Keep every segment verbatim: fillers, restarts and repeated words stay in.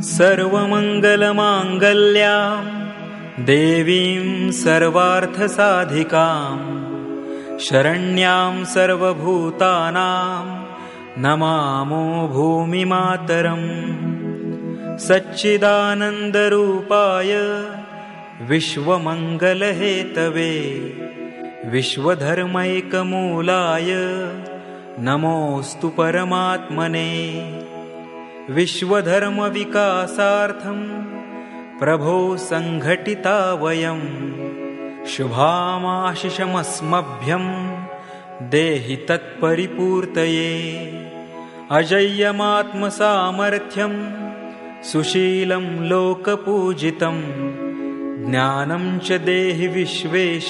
सर्वमङ्गलमाङ्गल्यां देवीं सर्वार्थसाधिकां शरण्यां सर्वभूतानां नमामो भूमिमातरम्। सच्चिदानन्दरूपाय विश्वमङ्गलहेतवे विश्वधर्मैकमूलाय नमोऽस्तु परमात्मने। विश्वधर्मविकासार्थं प्रभो सङ्घटिता वयं शुभामाशिषमस्मभ्यं देहि तत्परिपूर्तये। अजय्यमात्मसामर्थ्यं सुशीलं लोकपूजितं ज्ञानं च देहि विश्वेश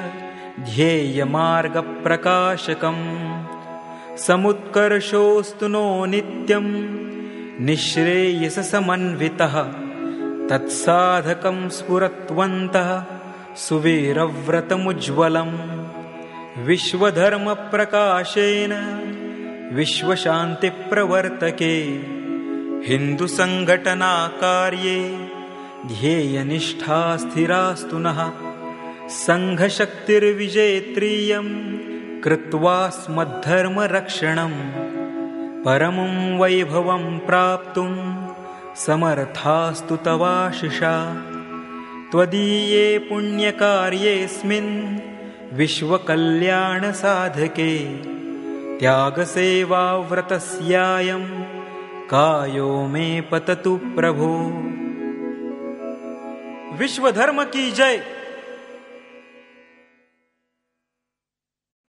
ध्येयमार्गप्रकाशकम्। समुत्कर्षोऽस्तु नो नित्यं निःश्रेयससमन्वितः तत्साधकं स्फुरत्वन्तः सुवीरव्रतमुज्ज्वलम्। विश्वधर्मप्रकाशेन विश्वशान्तिप्रवर्तके हिन्दुसङ्घटनाकार्ये ध्येयनिष्ठा स्थिरास्तु नः। सङ्घशक्तिर्विजेत्रीयं कृत्वा स्मद्धर्मरक्षणं परमं वैभवं प्राप्तुं समर्थास्तु तवाशिषा। त्वदीये पुण्यकार्येऽस्मिन् विश्वकल्याणसाधके त्यागसेवाव्रतस्यायं कायो मे पततु प्रभो। विश्वधर्म की जय।